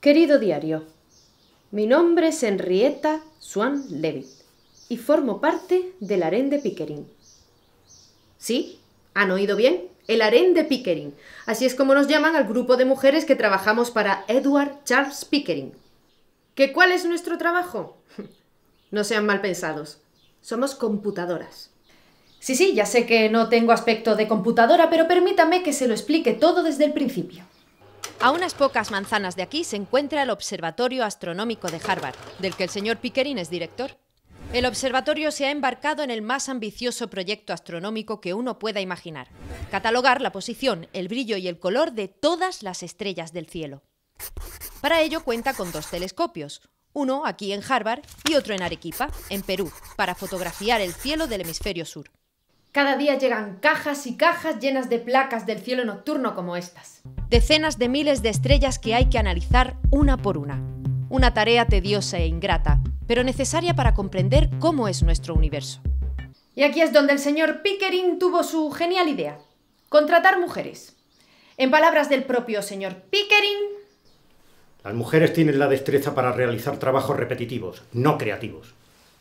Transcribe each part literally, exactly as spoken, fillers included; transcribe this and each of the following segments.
Querido diario, mi nombre es Henrietta Swan Leavitt y formo parte del harén de Pickering. ¿Sí? ¿Han oído bien? El harén de Pickering. Así es como nos llaman al grupo de mujeres que trabajamos para Edward Charles Pickering. ¿Qué cuál es nuestro trabajo? No sean mal pensados. Somos computadoras. Sí, sí, ya sé que no tengo aspecto de computadora, pero permítame que se lo explique todo desde el principio. A unas pocas manzanas de aquí se encuentra el Observatorio Astronómico de Harvard, del que el señor Pickering es director. El observatorio se ha embarcado en el más ambicioso proyecto astronómico que uno pueda imaginar: catalogar la posición, el brillo y el color de todas las estrellas del cielo. Para ello cuenta con dos telescopios, uno aquí en Harvard y otro en Arequipa, en Perú, para fotografiar el cielo del hemisferio sur. Cada día llegan cajas y cajas llenas de placas del cielo nocturno como estas. Decenas de miles de estrellas que hay que analizar una por una. Una tarea tediosa e ingrata, pero necesaria para comprender cómo es nuestro universo. Y aquí es donde el señor Pickering tuvo su genial idea: contratar mujeres. En palabras del propio señor Pickering: las mujeres tienen la destreza para realizar trabajos repetitivos, no creativos.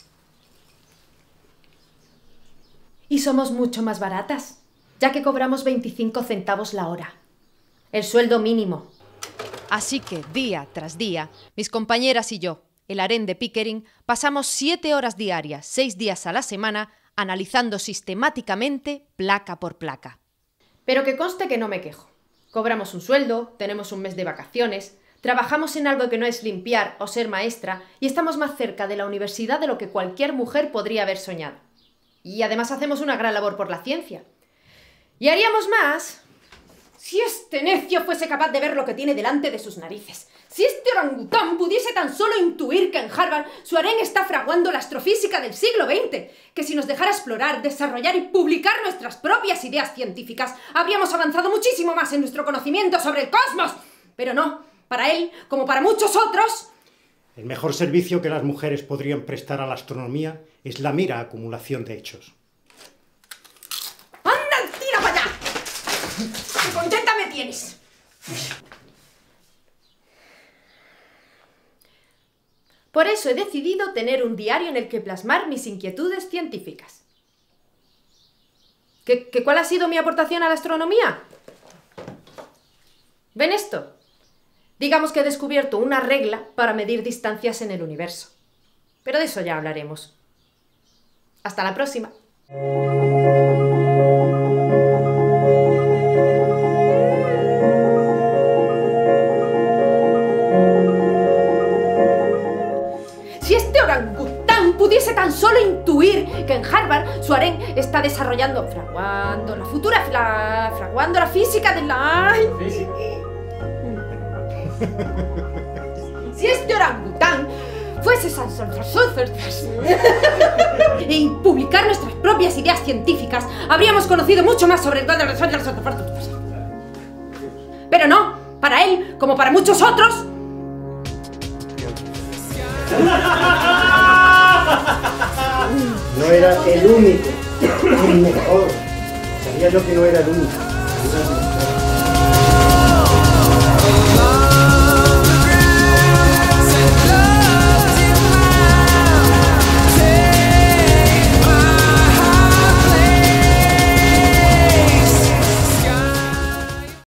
Y somos mucho más baratas, ya que cobramos veinticinco centavos la hora. El sueldo mínimo. Así que, día tras día, mis compañeras y yo, el harén de Pickering, pasamos siete horas diarias, seis días a la semana, analizando sistemáticamente placa por placa. Pero que conste que no me quejo. Cobramos un sueldo, tenemos un mes de vacaciones, trabajamos en algo que no es limpiar o ser maestra y estamos más cerca de la universidad de lo que cualquier mujer podría haber soñado. Y además hacemos una gran labor por la ciencia. Y haríamos más si este necio fuese capaz de ver lo que tiene delante de sus narices. Si este orangután pudiese tan solo intuir que en Harvard su harén está fraguando la astrofísica del siglo veinte, que si nos dejara explorar, desarrollar y publicar nuestras propias ideas científicas, habríamos avanzado muchísimo más en nuestro conocimiento sobre el cosmos. Pero no, para él, como para muchos otros, el mejor servicio que las mujeres podrían prestar a la astronomía es la mera acumulación de hechos. ¡Anda, tira para allá! ¡Qué contenta me tienes! Por eso he decidido tener un diario en el que plasmar mis inquietudes científicas. ¿Qué, qué, ¿Cuál ha sido mi aportación a la astronomía? ¿Ven esto? Digamos que he descubierto una regla para medir distancias en el universo. Pero de eso ya hablaremos. Hasta la próxima. Si este orangután pudiese tan solo intuir que en Harvard su harén está desarrollando, fraguando la futura, la, fraguando la física de la... ¿Física? Si este orangután fuese y publicar nuestras propias ideas científicas, habríamos conocido mucho más sobre el... Pero no, para él, como para muchos otros... No era el único, el mejor. Sabía yo que no era el único.